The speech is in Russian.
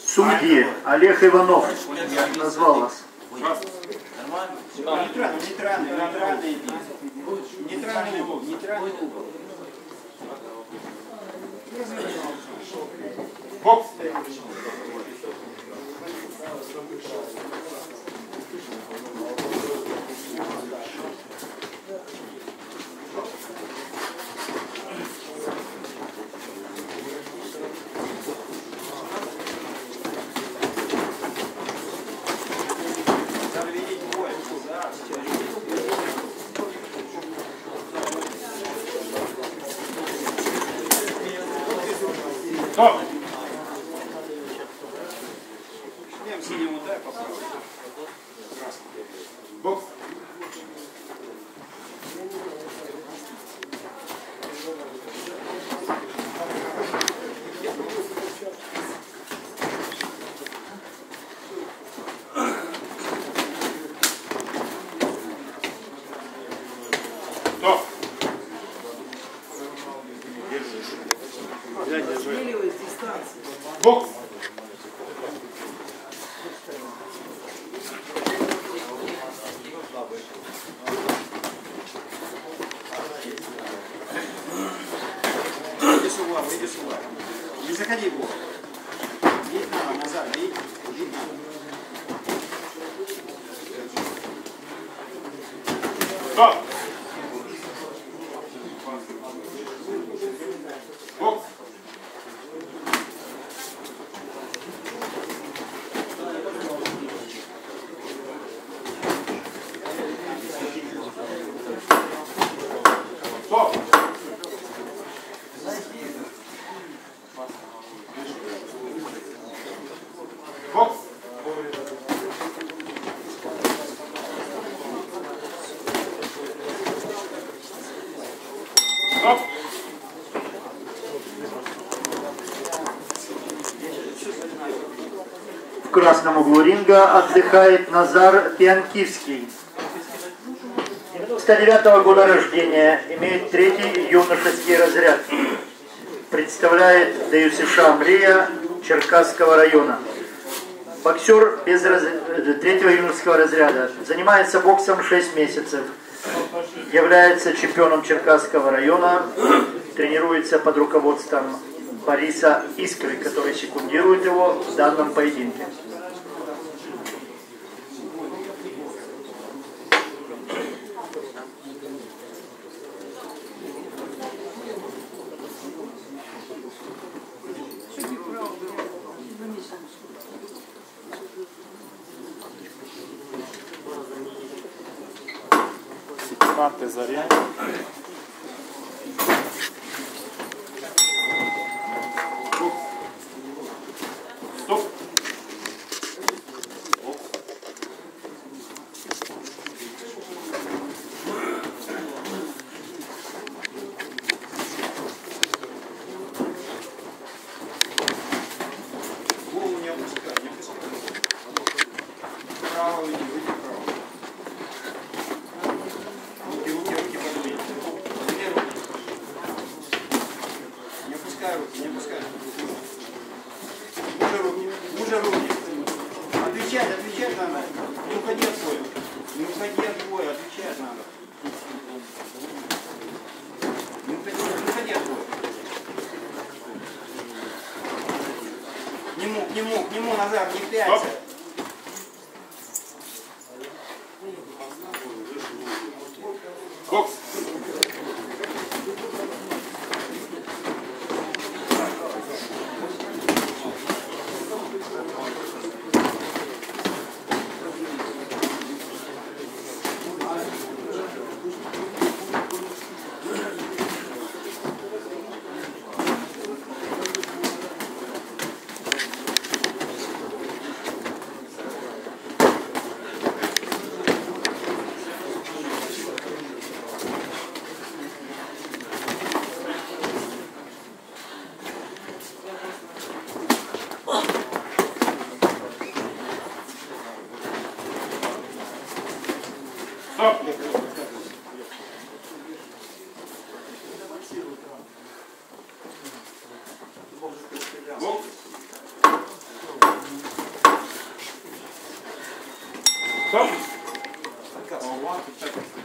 Судьи. Олег Иванов. Я назвал вас. Нейтральный угол. Бокс. Стоп! Шлем синему дай попробуй. Бокс. Стоп! Бокс! Иди сюда. Не заходи в угол. Бить надо, назад, бить надо. Стоп! Бокс! Стоп! Бокс! Стоп! В красном углу ринга отдыхает Назар Пианкивский. 99-го года рождения, имеет 3-й юношеский разряд. Представляет ДЮСШ «Мрия» Черкасского района. Боксер без 3-го юношеского разряда. Занимается боксом 6 месяцев. Является чемпионом Черкасского района. Тренируется под руководством Бориса Искры, который секундирует его в данном поединке. Марты Заря. Стоп. Голову не опускай, не опускай. Право иди, выйди вправо. Руки подвинь. Подвинь руки. Не опускай руки, не опускай. Мужа руки. Отвечать надо. Не уходи от боя. Не уходи от боя, отвечать надо. Не уходи от боя. К нему назад, не пяйся. Бокс. Стоп! Бокс. Стоп. Ого, тут так